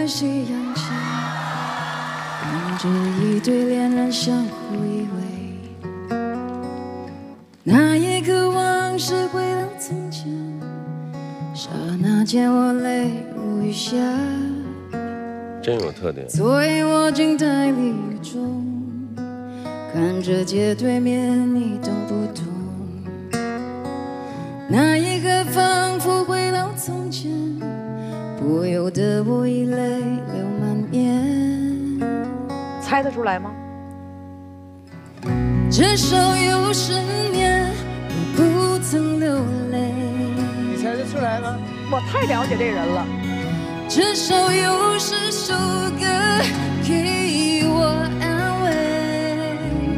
在夕阳下，看着一对恋人相互依偎。那一刻往事回到从前，刹那间我泪如雨下。 真有特点。 坐影我静待离雨中，看着街对面，你懂不懂？那一刻仿佛回到从前，不由得我已泪流满面。 猜得出来吗？ 至少有10年，我不曾流泪。 你猜得出来吗？ 我太了解这人了。 至少有10首歌给我安慰，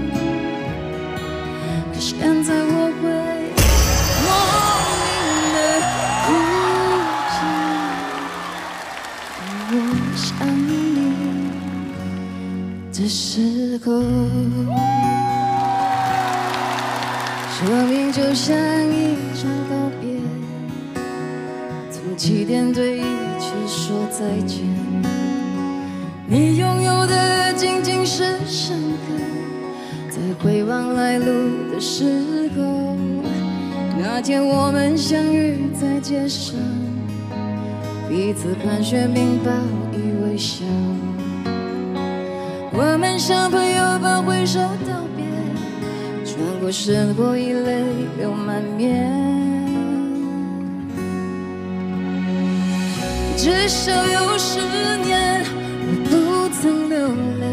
可现在我会莫名的哭泣。当我想你的时候，生命就像一场告别，从起点对一切说再见。你拥有的仅仅是深刻，在回望来路的时候，那天我们相遇在街上，彼此寒暄并报以微笑。我们像朋友般挥手道别，转过身后已泪流满面。至少有10年，我不曾流泪。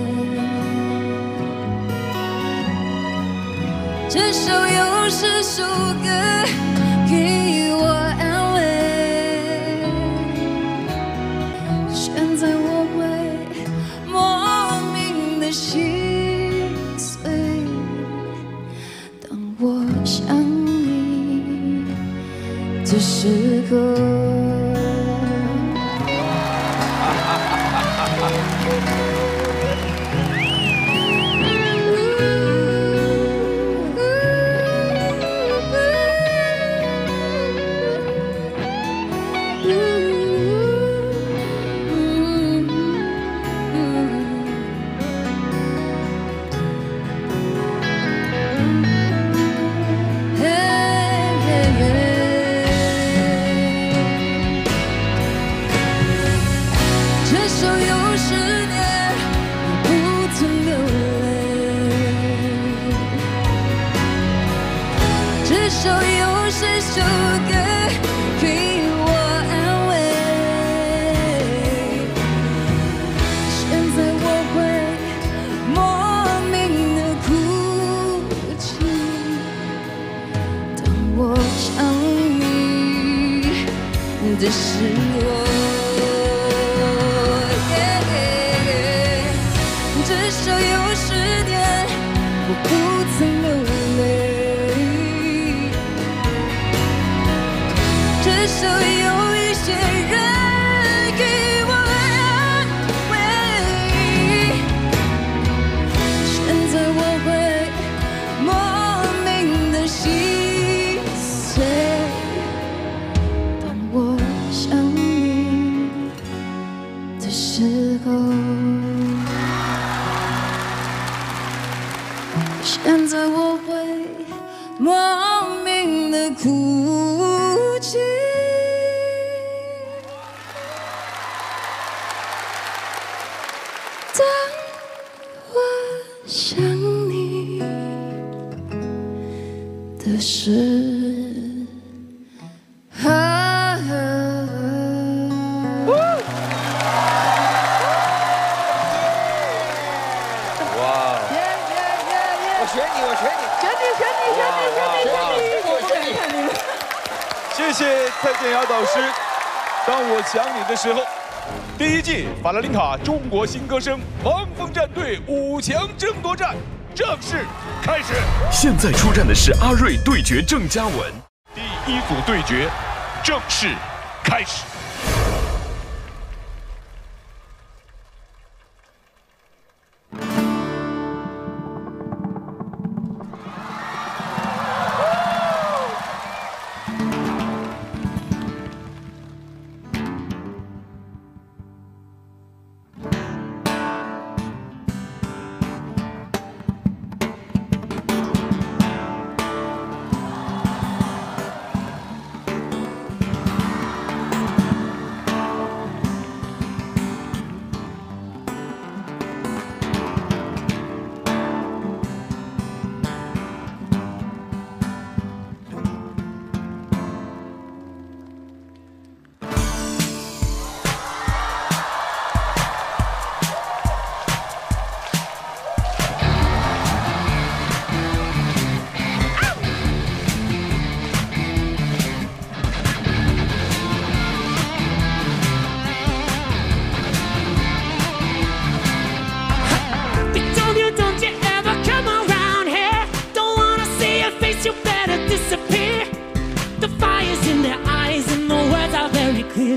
至少有10首歌给我安慰。现在我会莫名的心碎，当我想你的时候。的时候，至少有10年，我不曾流泪。至少有一些人给我安慰。现在我会莫名的心碎。我想你的时候，现在我会莫名的哭泣。当我想你的时候。 谢谢蔡健雅导师。当我想你的时候，第1季法拉林卡中国新歌声汪峰战队5强争夺战正式开始。 现在出战的是阿瑞对决郑嘉文， 第1组对决正式开始。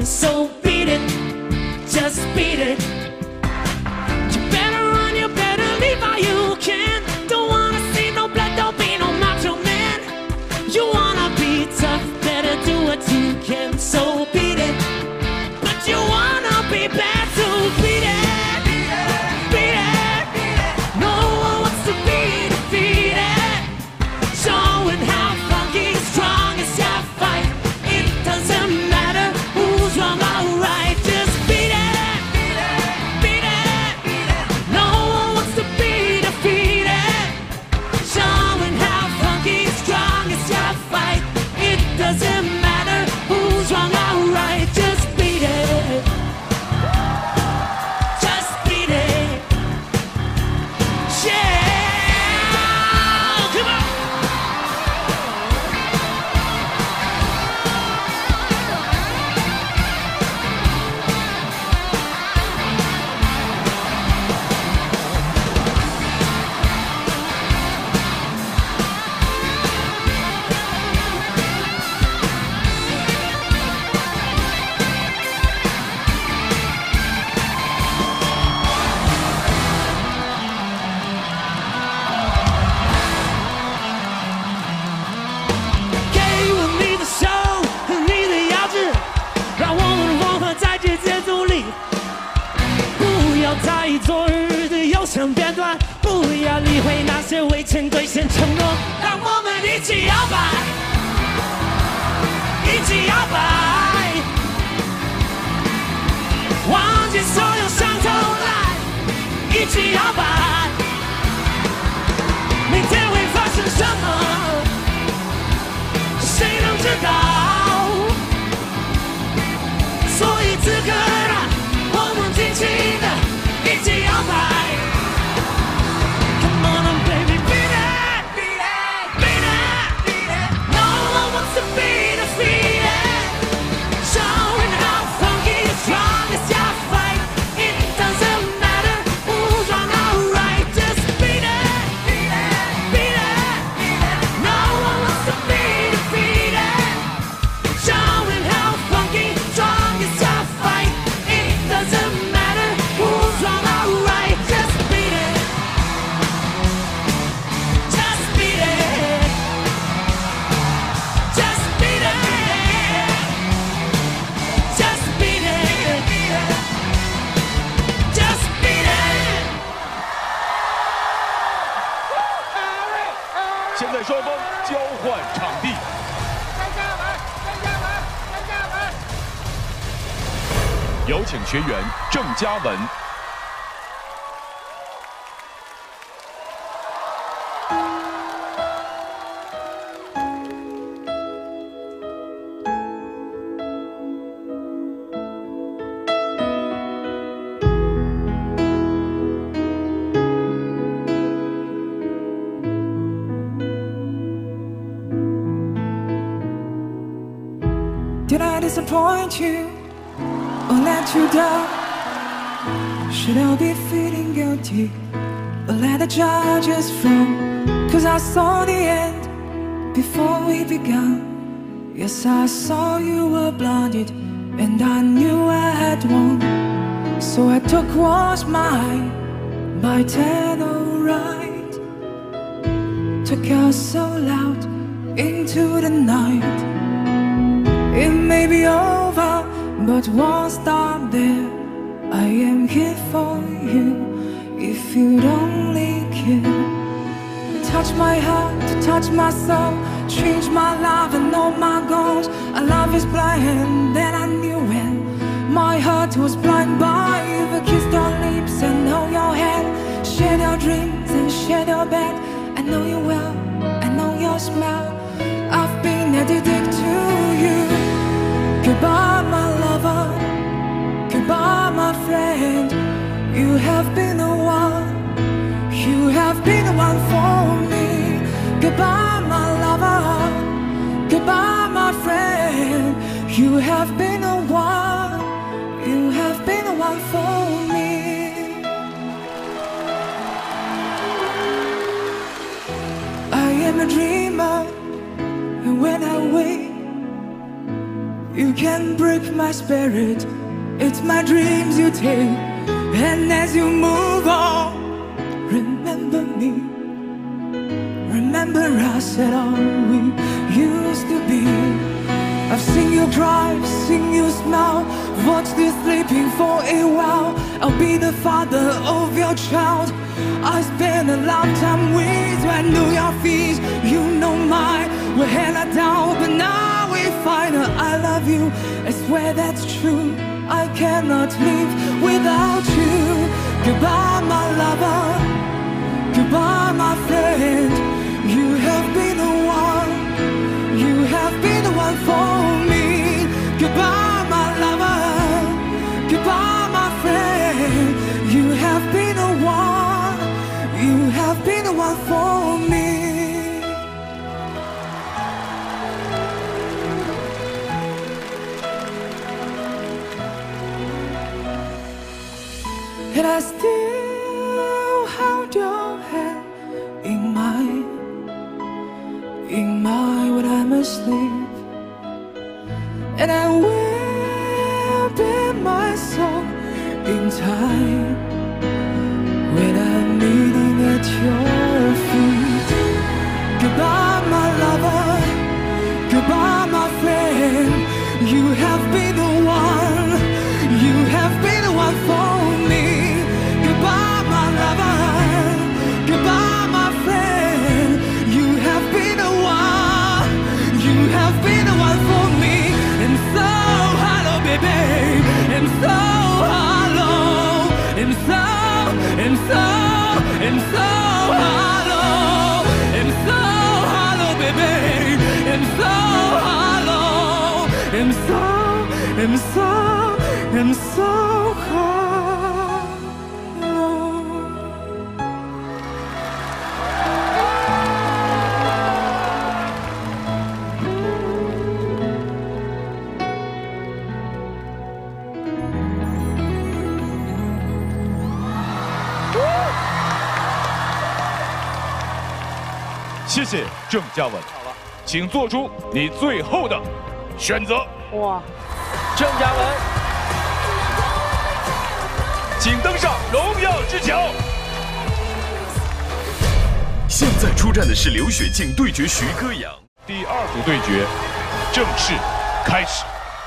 So beat it, just beat it. You better run, you better leave while you can. Don't wanna see no blood, don't be no macho man. You wanna be tough, better do what you can. So beat it, but you wanna be bad, so beat it, beat it. No one wants to be defeated. Showing how funky, strong is your fight. It doesn't matter who's wrong or right. Just beat it, beat it. No one wants to be defeated. Showing how funky, strong is your fight. It doesn't matter who's wrong or right. Just beat it, just beat it. Yeah, come on.给我你的手，你的牙齿，让我们融合在这节奏里。不要在意昨日的忧伤片段，不要理会那些未曾兑现承诺。让我们一起摇摆，一起摇摆，忘记所有伤痛来，一起摇摆。明天会发生什么？谁能知道？所以此刻让我们尽情的一起摇摆。Come on, baby, beat it, beat it, beat it, beat it. No one wants to be defeated. Showing how funky and strong is your fight. It doesn't matter who's wrong or right. Just beat it, beat it, beat it, beat it. No one wants to be defeated. Showing how funky, strong is your fight. It doesn't matter who's wrong or right. Just beat it, just beat it, just beat it, just beat it, just beat it. 现在双方交换场地，有请学员郑嘉文。 Did I disappoint you or let you down? Should I be feeling guilty or let the judges frown? 'Cause I saw the end before we began. Yes, I saw you were blinded and I knew I had won. So I took what's mine by 10 alright. Took us so loud into the night. It may be over, but won't stop there. I am here for you, if you'd only care. Touch my heart, touch my soul, change my life and all my goals. Our love is blind, and I knew it. My heart was blind by you, but kissed your lips and hold your hand. Share your dreams and share your bed. I know you well, I know your smell. I've been addicted to you. Goodbye, my lover. Goodbye, my friend. You have been the one. You have been the one for me. Goodbye, my lover. Goodbye, my friend. You have been the one. You have been the one for me. I am a dreamer, and when I wake, you can break my spirit. It's my dreams you take. And as you move on, remember me. Remember us and all we used to be. I've seen you cry, seen you smile, watched you sleeping for a while. I'll be the father of your child. I spent a lifetime with you. I knew your fears, you know mine. We held her down, but now we find her. I love you, I swear that's true. I cannot live without you. Goodbye, my lover. Goodbye, my friend. You have been the one. You have been the one for me. Goodbye, my lover. Goodbye, my friend. You have been the one. You have been the one for me. And I still hold your hand in mine when I'm asleep. And I will be my song in time when I'm kneeling at your feet. Goodbye, my lover. Goodbye, my friend. You have been the one. You have been the one for me. Goodbye, my lover. Goodbye, my friend. You have been the one. You have been the one for me. And so hello, baby. And so hello. And so hello. And so hello, baby. And so hello. And so hello. 谢谢郑嘉文，请做出你最后的选择。 哇， 郑嘉文， 请登上荣耀之桥。 现在出战的是刘雪静对决徐歌阳。 第二组对决正式开始。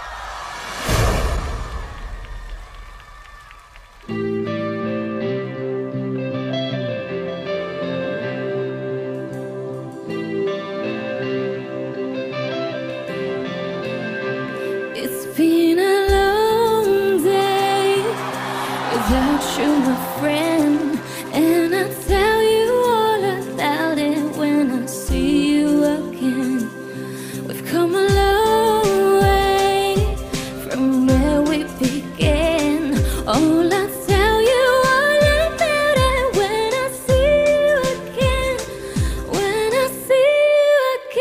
It's been a long day without you, my friend, and I'll tell you all about it when I see you again. We've come a long way from where we began. I'll tell you all about it when I see you again. When I see you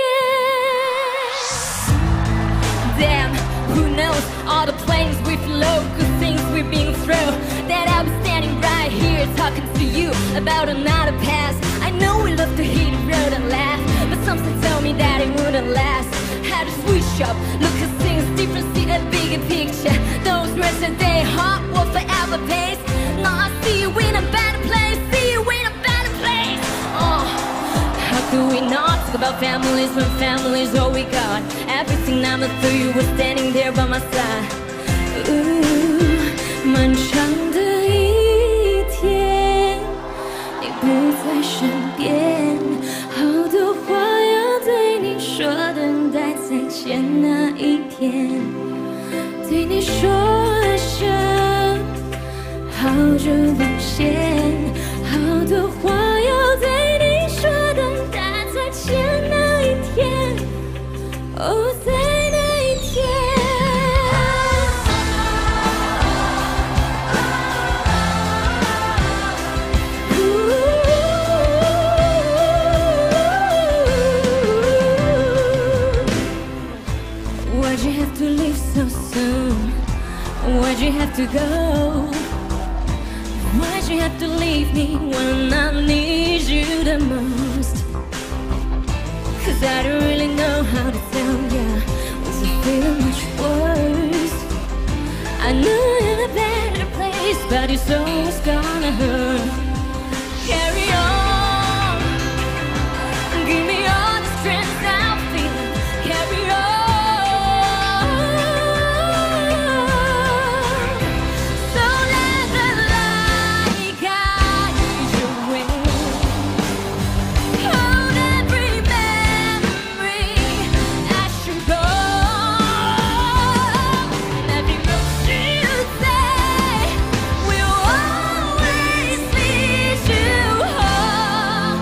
again. Damn, who knows all the planes we've flown, good things we've been through. That I'll be standing right here talking to you about another past. I know we love to hit the road and laugh, but something told me that it wouldn't last. Had to switch up, look at things different, see a bigger picture. Those rest of day heart will forever pace. Now I see you in a better place, see you in a better place. Oh, how could we not talk about families when family's all we got? Everything I'm through, you were standing there by my side. Ooh, 漫长的一天，你不在身边，好多话要对你说，等待再见那一天，对你说声好久不见，好多话要对你说，等待再见那一天，哦，在那一天。Why'd you have to leave so soon? Why'd you have to go? Why'd you have to leave me when I need you the most? 'Cause I don't really know how to tell ya. Was it feeling much worse? I knew in a better place, but your soul's gonna hurt. Carry on, give me all the strength I'm feeling. Carry on, so let the light guide your way. Hold every memory as you go. Every motion you say will always lead you home.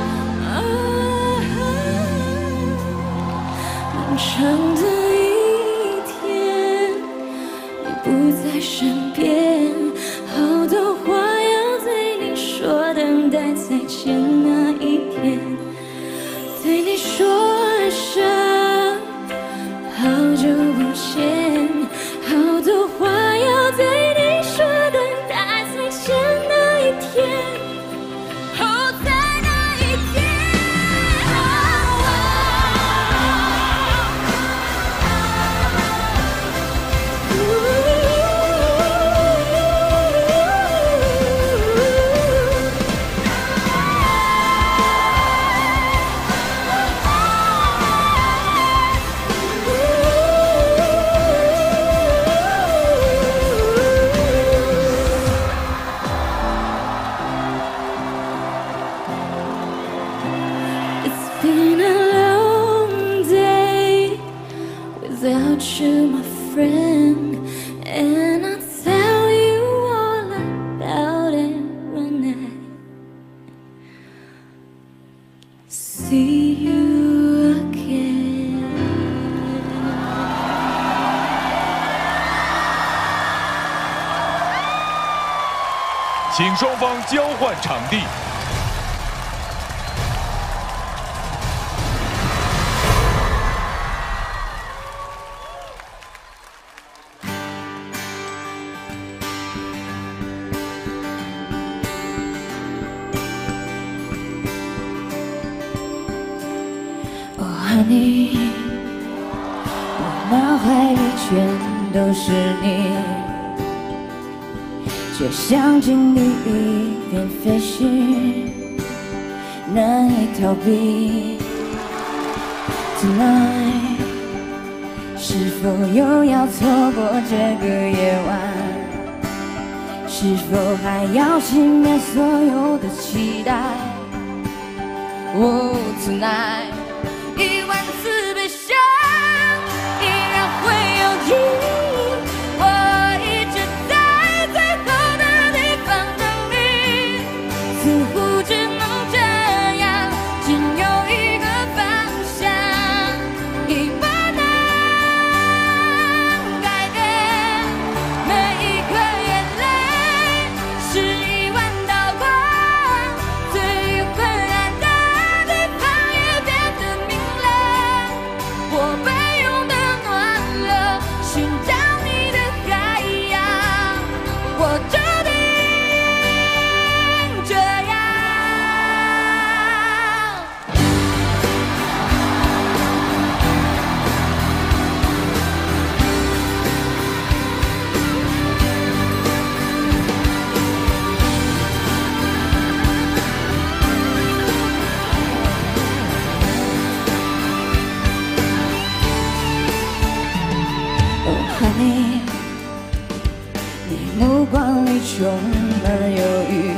漫长的一天，你不在身边，好多话要对你说，等待再见那一天，对你说声好久不见，好多话要对你说，等待再见那一天，哦，在那一天。It's been a long day without you, my friend, and I'll tell you all about it when I see you again. 请双方交换场地。 Oh honey， 我脑海里全都是你，就像经历一片飞絮，难以逃避。Tonight， 是否又要错过这个夜晚？是否还要熄灭所有的期待？Oh tonight。1万次悲伤，依然会有你。我一直在最后的地方等你，似乎只能这样，只有一个方向，已不能改变。每一颗眼泪是1万道光，最昏暗的地方也变得明亮。我被拥的暖了，寻找你的海洋，我注定这样。Oh honey， 你目光里充满忧郁，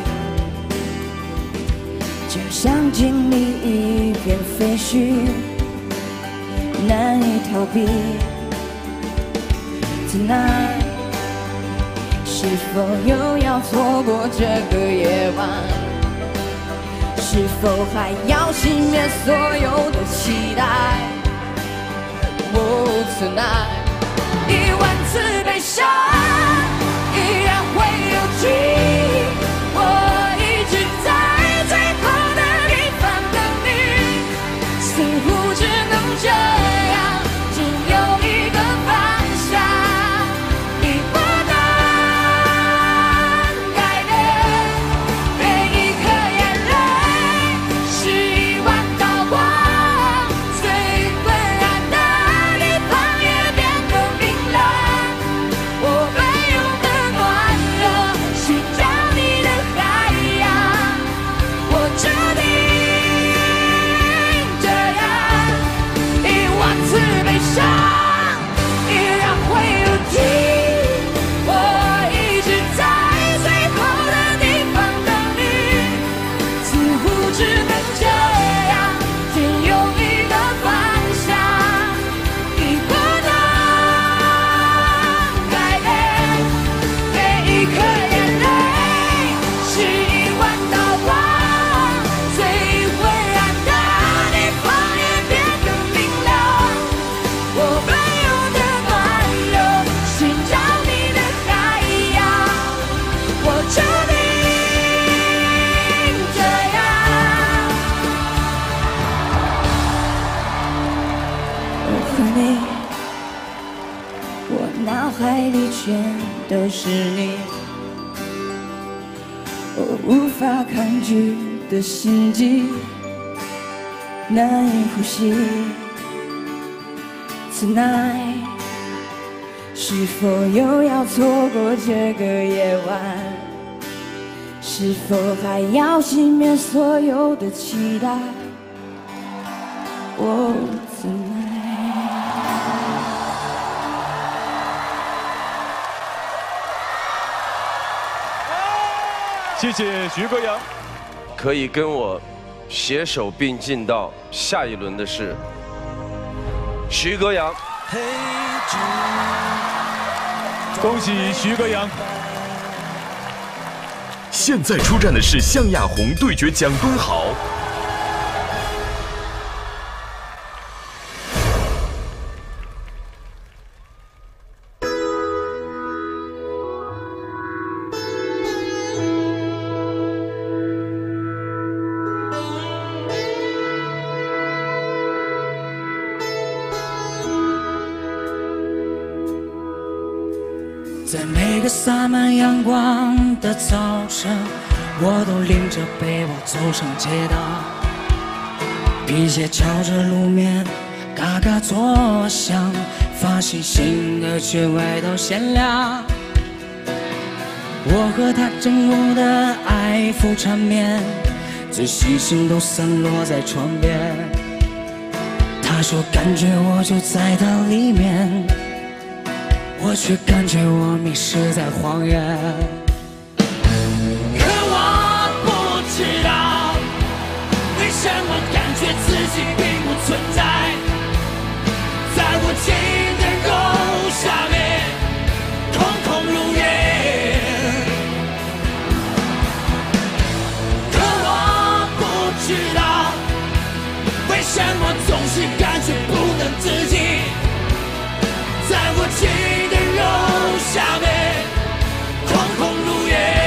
就像经历一片废墟，难以逃避。Tonight， 是否又要错过这个夜晚？是否还要熄灭所有的期待？Oh tonight。1万次悲伤，依然会有你。我一直在最后的地方等你，似乎只能这样，只有一个方向，已不能改变。每一颗眼泪是1万道光，最昏暗的地方也变得明亮。我被里全都是你，我无法抗拒的心悸，难以呼吸。Tonight， 是否又要错过这个夜晚？是否还要熄灭所有的期待？哦 ，Tonight。 谢谢徐歌阳。 可以跟我携手并进到下一轮的是徐歌阳。 恭喜徐歌阳。 现在出战的是向亚红对决蒋敦豪。 在每个洒满阳光的早晨，我都拎着背包走上街道，皮鞋敲着路面，嘎嘎作响，发现新的却外套鲜亮。我和他正午的爱抚缠绵，最细心都散落在床边。他说感觉我就在他里面，我却感觉我迷失在荒原。可我不知道为什么感觉自己并不存在，在我记忆的肉下面空空如也。可我不知道为什么总是感觉不能自己，在我记忆的肉下面空空如也。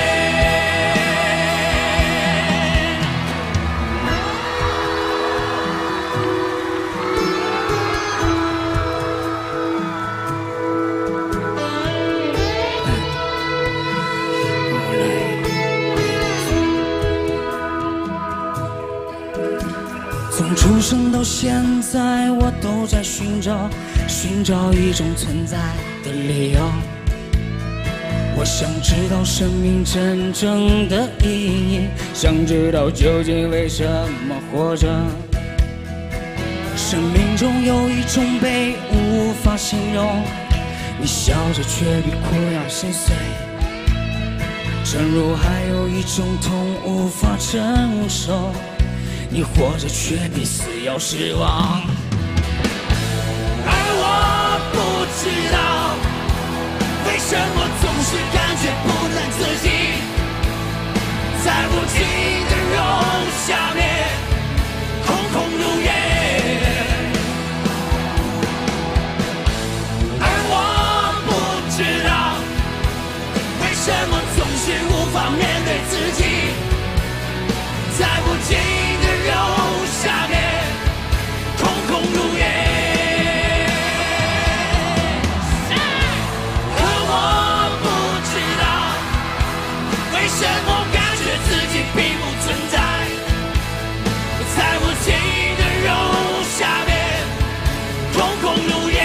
从出生到现在，我都在寻找一种存在的理由。我想知道生命真正的意义，想知道究竟为什么活着。生命中有一种悲无法形容，你笑着却比哭要心碎。正如还有一种痛无法承受，你活着却比死要失望。而我不知道为什么总是感觉不能自己，在无尽的肉下面空空如也。而我不知道为什么总是无法面对自己，在无尽的肉下面空空如也。可我不知道为什么感觉自己并不存在，在无尽的肉下面空空如也。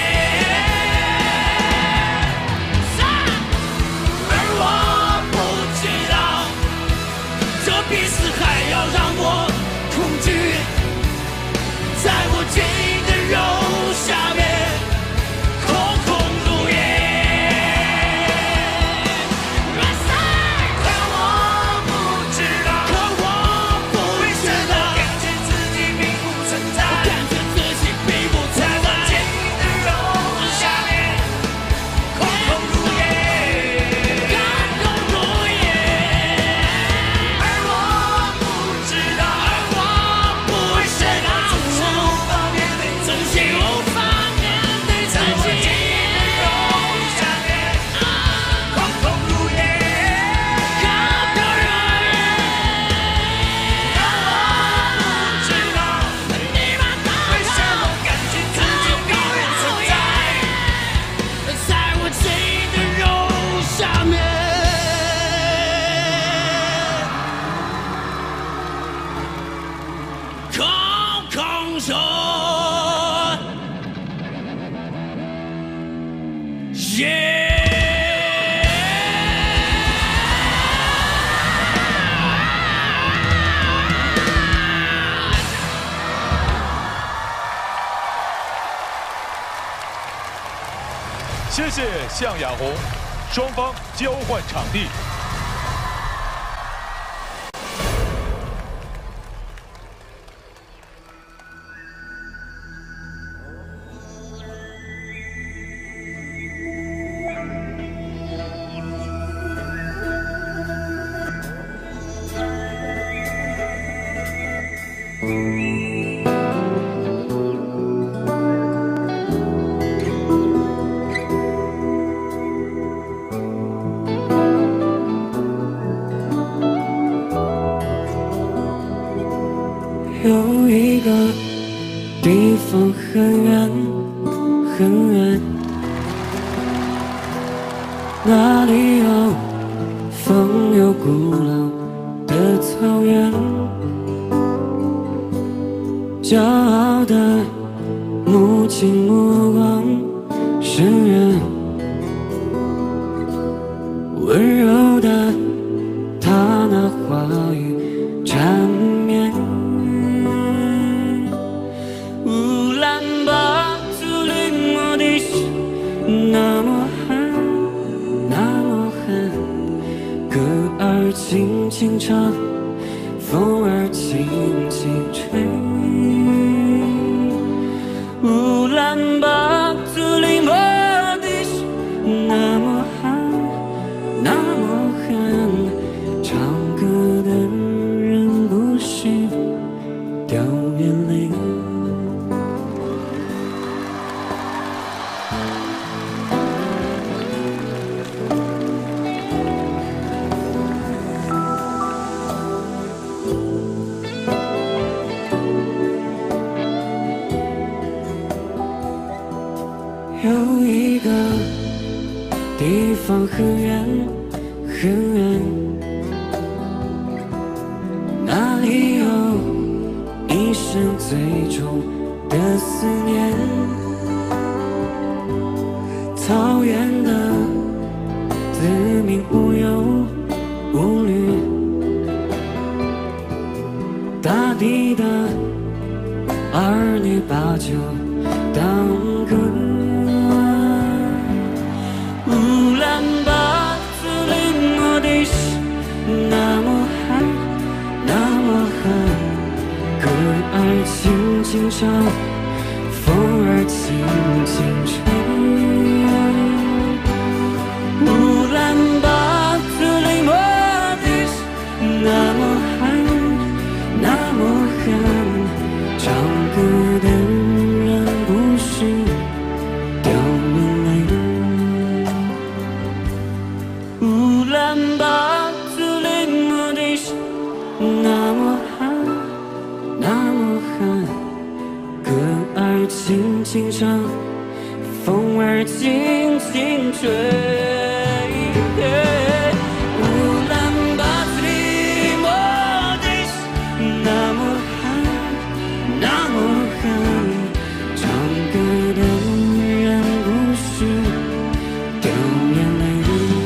而我不知道这比死还要让我谢谢向雅红，双方交换场地。 有一个地方很远很远，那里有风有古老的草原，骄傲的母亲目光深远，温柔的她那话语缠绵。乌兰巴图里莫迪西，那么寒，那么寒，歌儿轻轻唱，风儿轻轻吹。乌兰巴图里莫迪西，那么寒，那么寒，唱歌的人不是掉眼泪。有一个地方很远很远，那里有一生最重的思念。草原的子民无忧无虑，大地的儿女把酒当歌。乌兰巴图里莫迪西，那么寒，那么寒，歌儿轻轻唱，风儿轻轻吹。乌兰巴图里莫迪西，那么寒，那么寒，唱歌的人不是掉眼泪。乌兰巴图里莫迪西，那么寒，那么寒，歌儿轻轻唱，风儿轻轻吹。乌兰巴图里莫迪西，那么寒，那么寒，唱歌的人不是掉眼泪。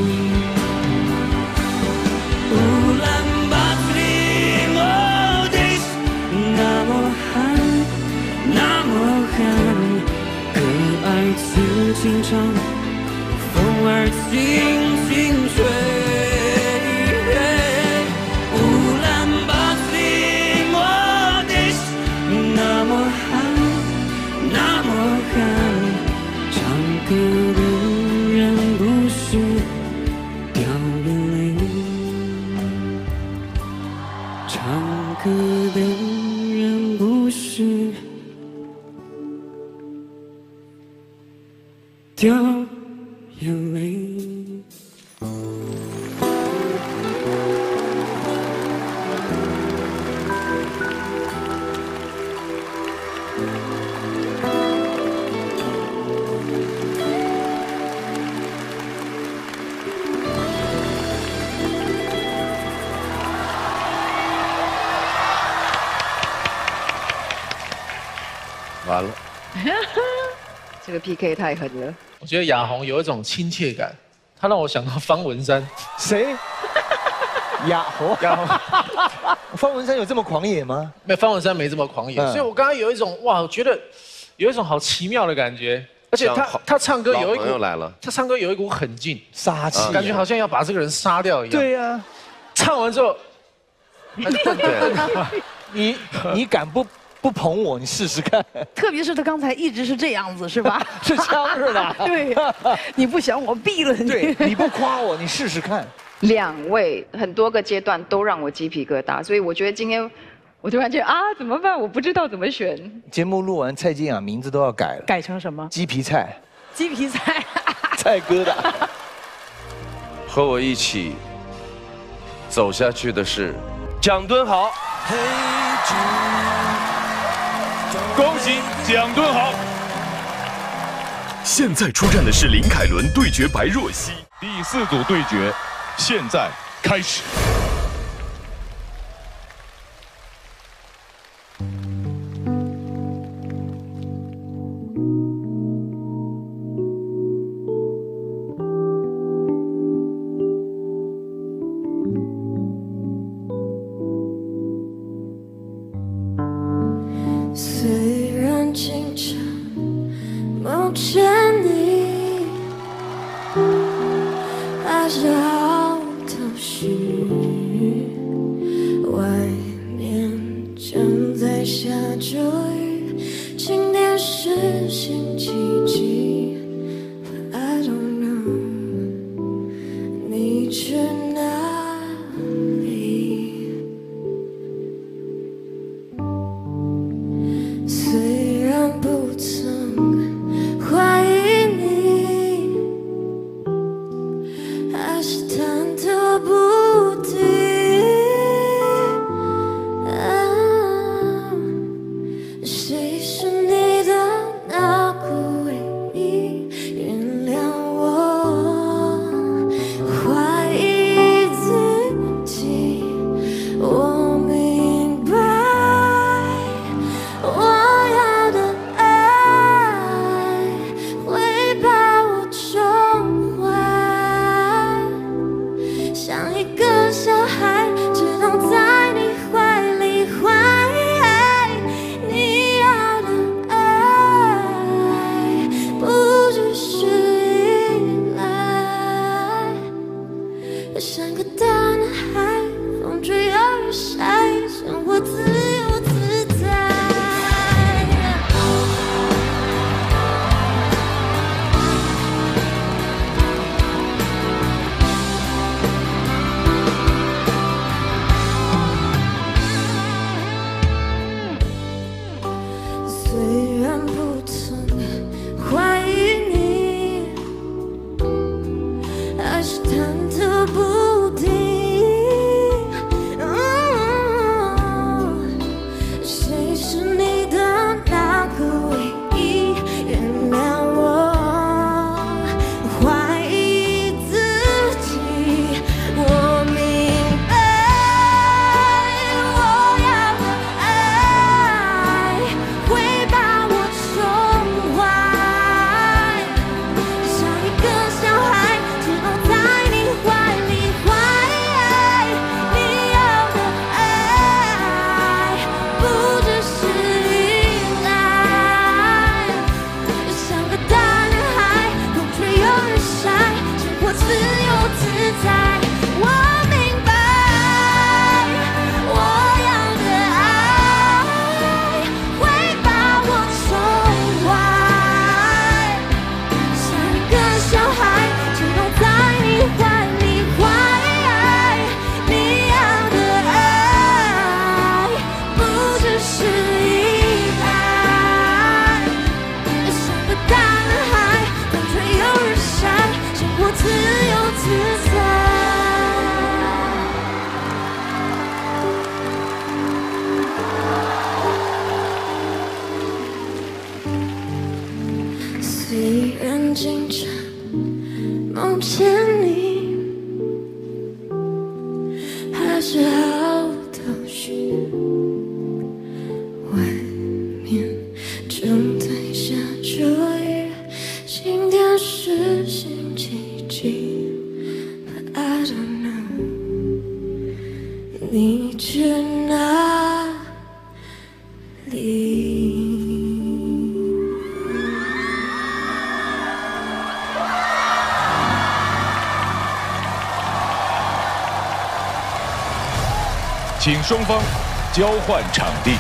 乌兰巴图里莫迪西，那么寒，那么寒，歌儿轻轻唱，风儿轻轻吹。乌兰巴图里莫迪西，那么寒，那么寒，唱歌的人不是掉眼泪。唱歌的人不是掉眼泪。 完了， 这个 PK 太狠了。 我觉得雅红有一种亲切感，她让我想到方文山。 谁？雅红。方文山有这么狂野吗？ 没，方文山没这么狂野，所以我刚刚有一种哇，我觉得有一种好奇妙的感觉，而且他唱歌有一股他唱歌有一股狠劲、 杀气， 感觉好像要把这个人杀掉一样。 对呀， 唱完之后， 你敢不捧我？你试试看。 特别是他刚才一直是这样子，是吧？ 是腔是吧？ 对，你不想我毙了你。 对，你不夸我，你试试看。 2位很多个阶段都让我鸡皮疙瘩，所以我觉得今天我突然觉得啊，怎么办？我不知道怎么选。 节目录完，蔡健雅名字都要改了， 改成什么？ 鸡皮菜。 鸡皮菜。 蔡疙瘩。 和我一起走下去的是蒋敦豪。 恭喜蒋敦豪。 现在出战的是林凯伦对决白若曦。 第4组对决，现在开始。 虽然经常梦见你，还是好头绪。外面正在下着雨，今天是星期几 ？But I don't know， 你去哪里？虽然不曾怀疑你，还是忐忑不定。谁是你的那个唯一？原谅我怀疑自己，我明白。我要的爱会把我宠坏，像一个小孩，只能在你怀里怀。你要的爱不只是依赖，像个大男孩，风吹又日晒，生活自由自在。虽然不曾怀疑你，还是忐忑不定。谁是你的那个唯一？原谅我怀疑自己，我明白。我要的爱会把我宠坏，像一个小孩，只能在你怀里怀。你要的爱不只是依赖，像个大男孩，风吹又日晒，生活自由自在。我明白，我要的爱会把我宠坏，像一个小孩，只能在你怀里怀。你要的爱不只是依赖，像个大男孩，风吹又日晒，生活自由自在。虽然经常梦见你，还是好头绪。外面正在下着雨，今天是 I don't know 你去哪里。 请双方交换场地。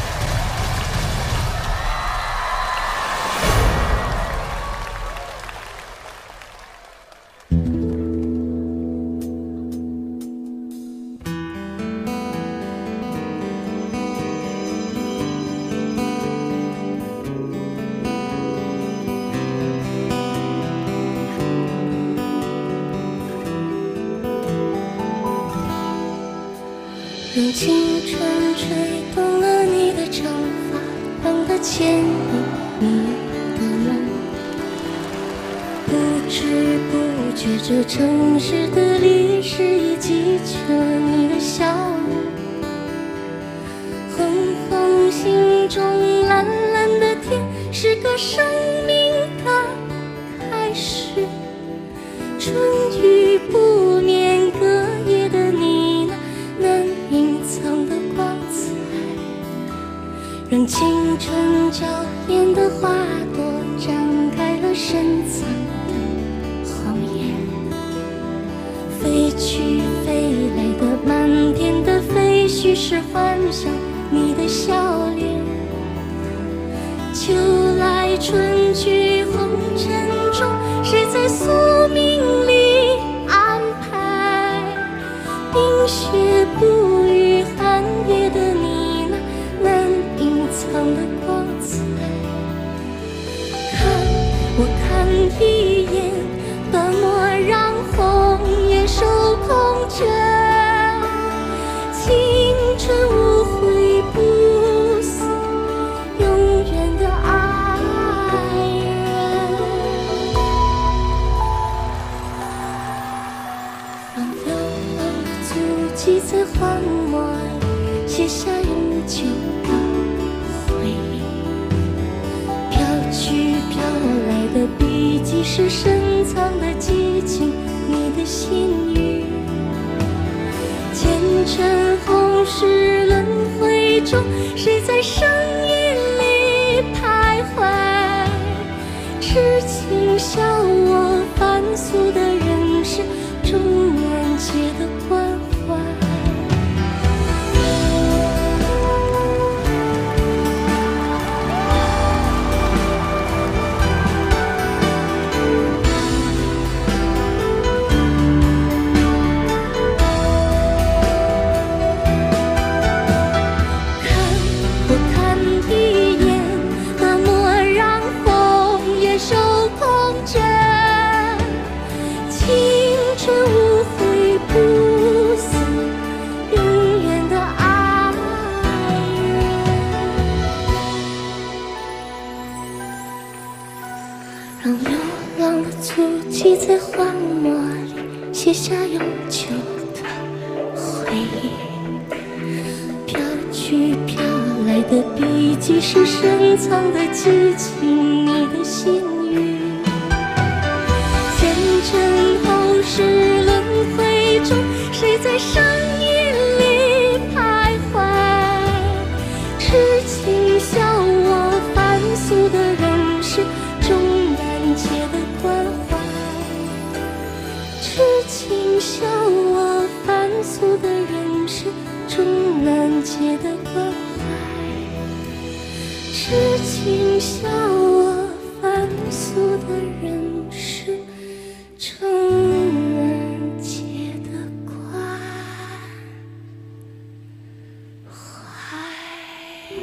让清晨吹动了你的长发，让它牵引你的梦。不知不觉，这城市的历史已记着你的笑容。昏黄心中蓝蓝的天，是个生命的开始。春雨不眠，隔夜的你难隐藏的光彩，让清晨娇艳的花朵展开了深藏的谎言。飞去飞来的满天的飞絮，是幻想你的笑脸。秋来春去红尘中，谁在宿命里安排？冰雪不语，寒夜的你那难隐藏的光彩。看我看一眼，断莫让红颜守空枕。青春无悔不死，永远的爱人。让流浪的足迹在荒漠里写下永久的回忆。飘去飘来的笔迹，是深藏的激情，你的心语。前尘后世轮回中，谁在声音里徘徊？痴情笑我凡俗的人世，终难解的关怀。让流浪的足迹在荒漠里写下永久的回忆。飘去飘来的笔迹，是深藏的激情，你的心语。前尘后世轮回中，谁在声音里徘徊？痴情笑我凡俗的人世，终难解的关怀。痴情笑我凡俗的人世，终难解的关怀。痴情笑我凡俗的人世，终难解的关怀。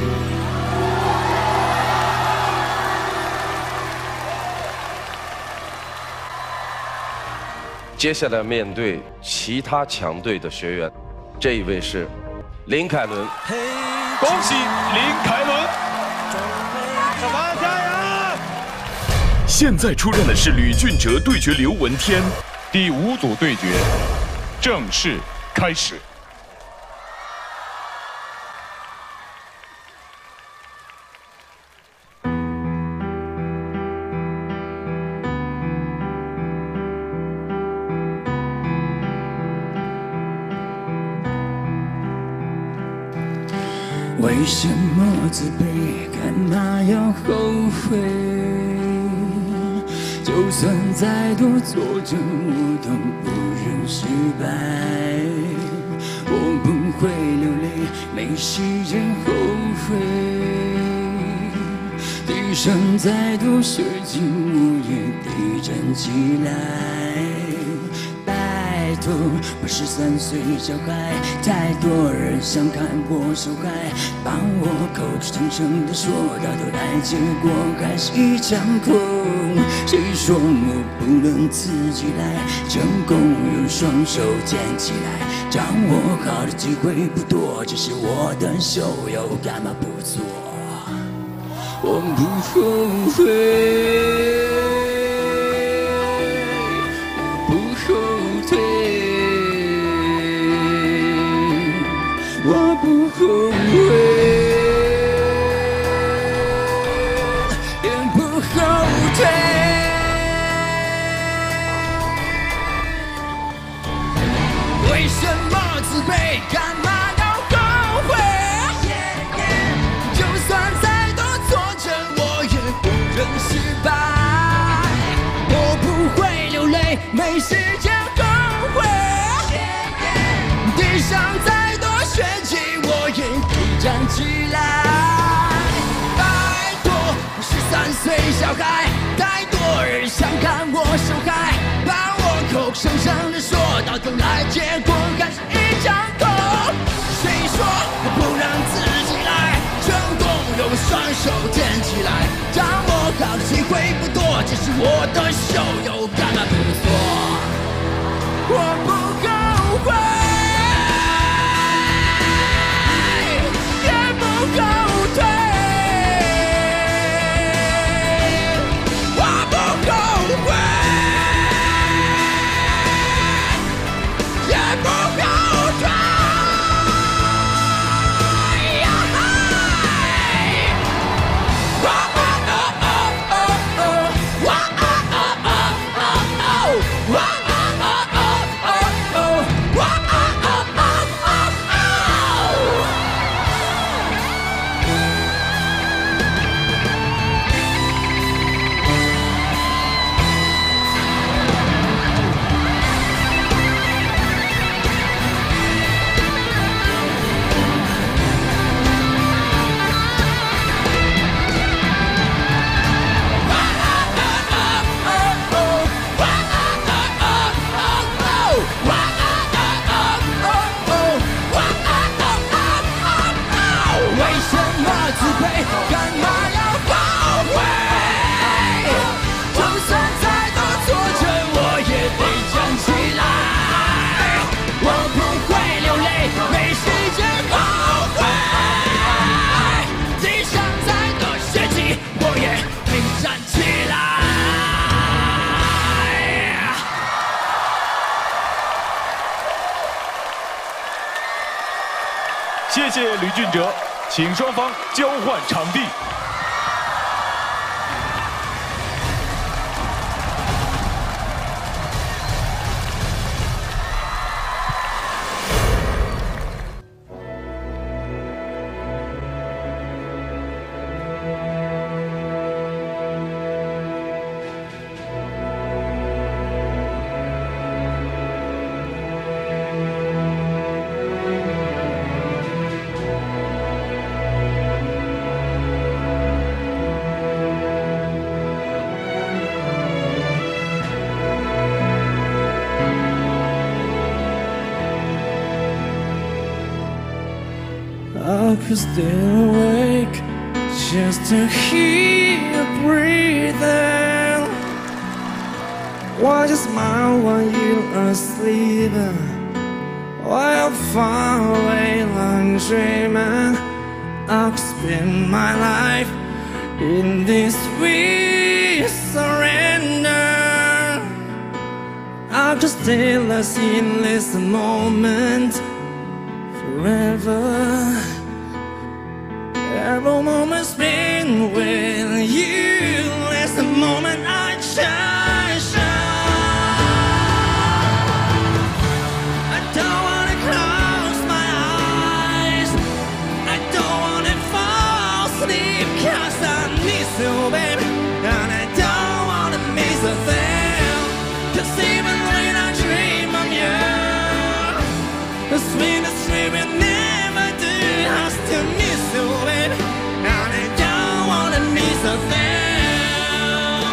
接下来面对其他强队的学员，这一位是林凯伦。 恭喜林凯伦！小凡加油！ 现在出战的是吕俊哲对决刘文天， 第5组对决正式开始。 为什么自卑？干嘛要后悔？就算再多挫折，我都不认失败。我不会流泪，没时间后悔。地上再多血迹，我也得站起来。拜托，我13岁小孩，太多人想看我受害，把我口出真诚的说到头来，结果还是一场空。谁说我不能自己来？成功用双手捡起来，掌握好的机会不多，这是我的秀，又干嘛不做？我不后悔。我不后悔，也不后退。为什么自卑？干嘛要后悔？就算再多挫折，我也不认失败。我不会流泪，没时间后悔。地上再多血迹，我也得站起来。拜托，13岁小孩，太多人想看我受害，把我口声声的说到头来，结果还是一场空。谁说我不让自己来？成功用双手捡起来，掌握好的机会不多，这是我的秀，又干嘛不做？我不后悔。后退，我不后悔，也不后退。 谢谢吕俊哲，请双方交换场地。 I could stay awake just to hear you breathing. Why just smile while you are sleeping? While far away I'm dreaming, I could spend my life in this sweet surrender. I could stay lost in this moment forever. Every moment spent with you is the moment I cherish. I don't wanna close my eyes, I don't wanna The sweetest dream we'll never do. I still miss you, baby. And I don't wanna miss a thing.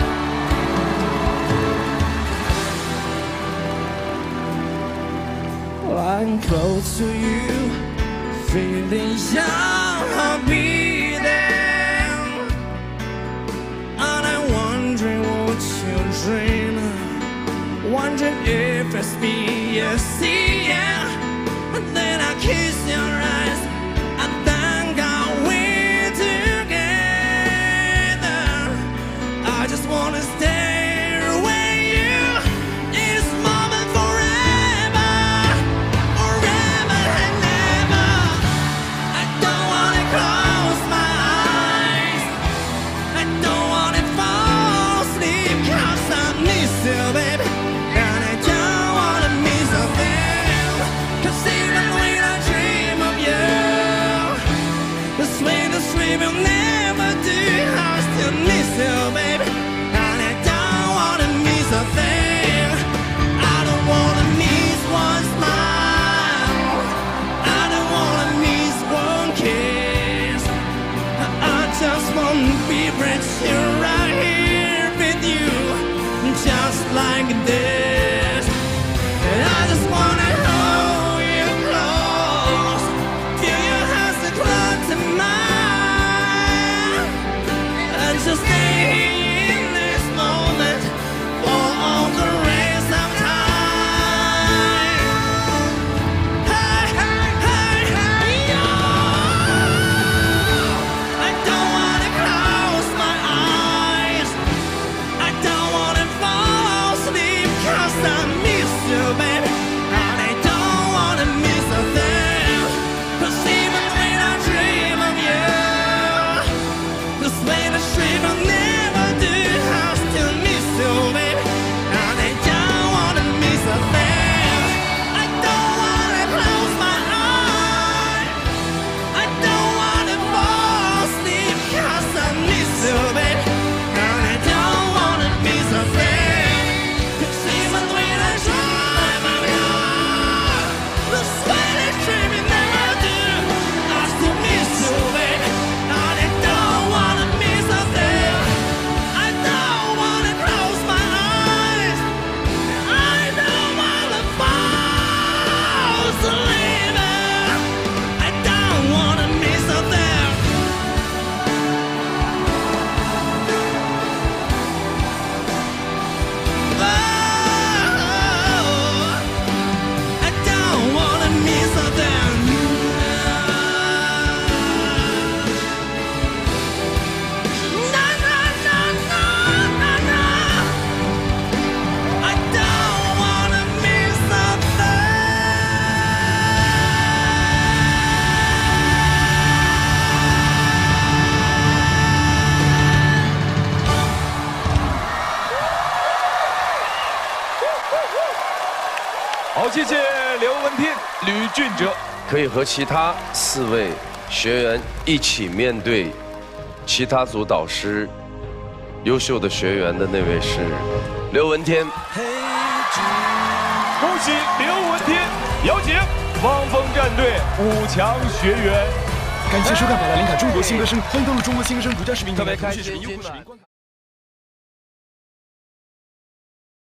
I'm close to you, feeling young, I'll be there. And I'm wondering what you're dreaming, wondering if it's me you see, yeah. And then I kiss your eyes, and thank God we're together. I just wanna stay with you in this moment forever, forever and ever. I don't wanna close my eyes, I don't wanna fall asleep, 'cause I miss you, baby. And I don't wanna miss a thing, 'cause even when I dream of you, the sweetest dream we'll never do, I still miss you, baby. And I don't wanna miss a thing. I don't wanna miss one smile, I don't wanna miss one kiss. I just wanna be right here with you, just like this. And I just wanna hold you close, feel your hands that close to mine, and just stay in this moment for all the rest of time. Hey, hey, hey, hey, yo. I don't wanna close my eyes, I don't wanna fall asleep, 'cause I miss you, baby. And I don't wanna miss a thing, 'cause even when I dream of you, the sweetest dream I'll never do, I still miss you, baby. And I don't wanna miss a thing. I don't wanna close my eyes, I don't wanna fall asleep, 'cause I miss you, baby. And I don't wanna miss a thing, 'cause even when I dream of you, the sweetest dream you never do, I still miss you, baby. And I don't wanna miss a thing. I don't wanna close my eyes, I don't wanna fall asleep. I don't wanna miss a thing. I don't wanna miss a thing. No, no, no, no, no, no. I don't wanna miss a 好，谢谢刘文天、吕俊哲。 可以和其他4位学员一起面对其他组导师优秀的学员的那位是刘文天。 恭喜刘文天，有请汪峰战队5强学员。 感谢收看《法拉林卡中国新歌声》，欢迎登录中国新歌声独家视频平台腾讯视频优酷视频观看。